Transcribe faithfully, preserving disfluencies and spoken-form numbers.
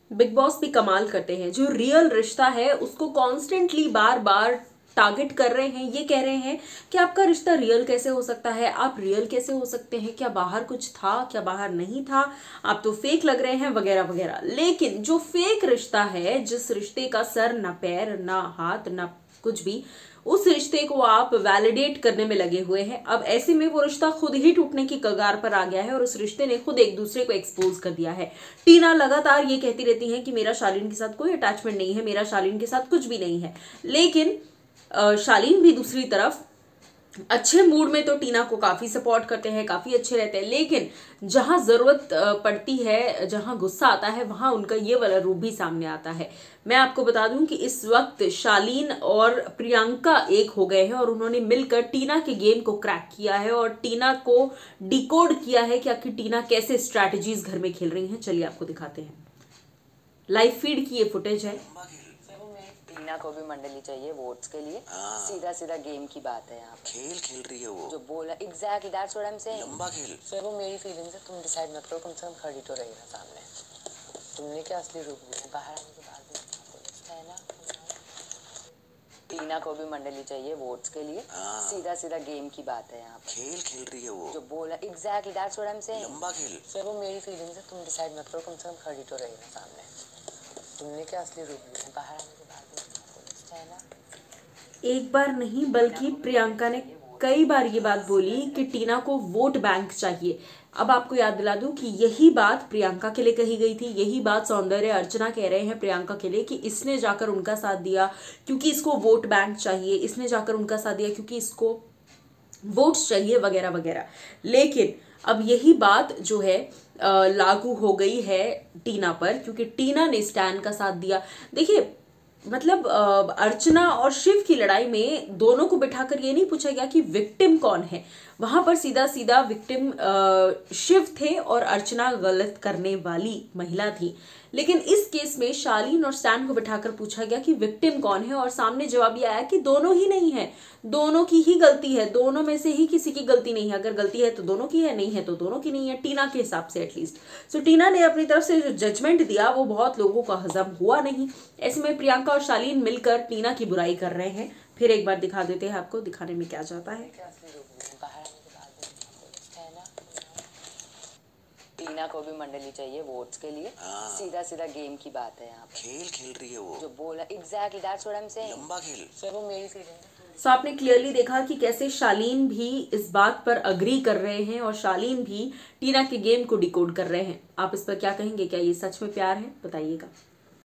Big boss भी कमाल करते हैं, जो रियल रिश्ता है उसको कॉन्स्टेंटली बार बार टारगेट कर रहे हैं। ये कह रहे हैं कि आपका रिश्ता रियल कैसे हो सकता है, आप रियल कैसे हो सकते हैं, क्या बाहर कुछ था, क्या बाहर नहीं था, आप तो फेक लग रहे हैं, वगैरह वगैरह। लेकिन जो फेक रिश्ता है, जिस रिश्ते का सर ना पैर ना हाथ ना कुछ भी, उस रिश्ते को आप वैलिडेट करने में लगे हुए हैं। अब ऐसे में वो रिश्ता खुद ही टूटने की कगार पर आ गया है और उस रिश्ते ने खुद एक दूसरे को एक्सपोज कर दिया है। टीना लगातार ये कहती रहती है कि मेरा शालीन के साथ कोई अटैचमेंट नहीं है, मेरा शालीन के साथ कुछ भी नहीं है। लेकिन शालीन भी दूसरी तरफ अच्छे मूड में तो टीना को काफी सपोर्ट करते हैं, काफी अच्छे रहते हैं, लेकिन जहां जरूरत पड़ती है, जहां गुस्सा आता है, वहां उनका ये वाला रूप भी सामने आता है। मैं आपको बता दूं कि इस वक्त शालीन और प्रियंका एक हो गए हैं और उन्होंने मिलकर टीना के गेम को क्रैक किया है और टीना को डिकोड किया है कि आखिर टीना कैसे स्ट्रैटेजीज घर में खेल रही हैं। चलिए आपको दिखाते हैं, लाइव फीड की ये फुटेज है। टीना को भी मंडली चाहिए वोट्स के लिए। सीधा सीधा गेम की बात है यहाँ पे। खेल खेल रही है वो, जो बोला exactly that's what I am saying. लंबा खेल। सर वो मेरी फीलिंग्स है, तुम डिसाइड मत करो, कम से कम खड़ी तो रही ना सामने। तुमने क्या असली रूप दिखाया बाहर आने के बाद है ना। टीना को भी मंडली चाहिए वोट्स के लिए। सीधा सीधा गेम की बात है यहाँ पे। खेल खेल रही है वो, जो बोला exactly that's what I am saying. लंबा खेल। सर वो मेरी फीलिंग्स है, तुम डिसाइड मत करो, कम से कम खड़ी तो रही ना सामने। तुमने क्या असली रूप दिखाया बाहर आने के बाद है ना। एक बार नहीं बल्कि प्रियंका ने कई बार ये बात बोली कि टीना को वोट बैंक चाहिए। अब आपको याद दिला दूं कि यही बात प्रियंका के लिए कही गई थी, यही बात सौंदर्य अर्चना कह रहे हैं प्रियंका के लिए कि इसने जाकर उनका साथ दिया क्योंकि इसको वोट बैंक चाहिए, इसने जाकर उनका साथ दिया क्योंकि इसको वोट्स चाहिए, वगैरह वगैरह। लेकिन अब यही बात जो है लागू हो गई है टीना पर, क्योंकि टीना ने स्टैन का साथ दिया। देखिए मतलब अर्चना और शिव की लड़ाई में दोनों को बिठाकर ये नहीं पूछा गया कि विक्टिम कौन है, वहां पर सीधा सीधा विक्टिम शिव थे और अर्चना गलत करने वाली महिला थी। लेकिन इस केस में शालीन और स्टैन को बिठाकर पूछा गया कि विक्टिम कौन है और सामने जवाब ये आया कि दोनों ही नहीं है, दोनों की ही गलती है, दोनों में से ही किसी की गलती नहीं है। अगर गलती है तो दोनों की है, नहीं है तो दोनों की नहीं है, टीना के हिसाब से एटलीस्ट। सो टीना ने अपनी तरफ से जो जजमेंट दिया वो बहुत लोगों का हजम हुआ नहीं। ऐसे में प्रियंका और शालीन मिलकर टीना की बुराई कर रहे हैं। फिर एक बार दिखा देते हैं आपको, दिखाने में क्या जाता है। टीना को भी मंडली चाहिए वोट्स के लिए। सीधा सीधा गेम की बात है यहाँ पे। खेल खेल रही है वो, जो बोला exactly that's what I am saying. लंबा खेल। सर वो मेरी फीलिंग है। सो आपने क्लियरली देखा कि कैसे शालीन भी इस बात पर अग्री कर रहे हैं और शालीन भी टीना के गेम को डिकोड कर रहे हैं। आप इस पर क्या कहेंगे, क्या ये सच में प्यार है, बताइएगा।